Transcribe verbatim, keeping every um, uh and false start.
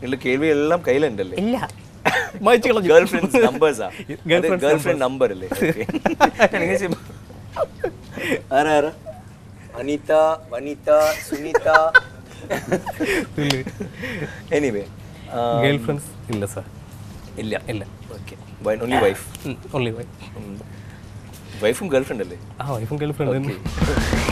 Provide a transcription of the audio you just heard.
നിങ്ങളുടെ കേൾവി എല്ലാം കയ്യിലുണ്ടല്ലേ? ഇല്ല, മായ്ച്ചു കളഞ്ഞു. ഗേൾ ഫ്രണ്ട്സ് നമ്പേഴ്സാ? ഗേൾ ഫ്രണ്ട് നമ്പർ അല്ലേ? ആരാ ആരാ? Anitha, Vanitha, Sunitha. Anyway girl friends ഇല്ല സാർ. ഇല്ല ഇല്ല. Okay. Only wife? Only wife. വൈഫും ഗേൾ ഫ്രണ്ട് അല്ലേ? ആ, വൈഫും ഗേൾ ഫ്രണ്ട്.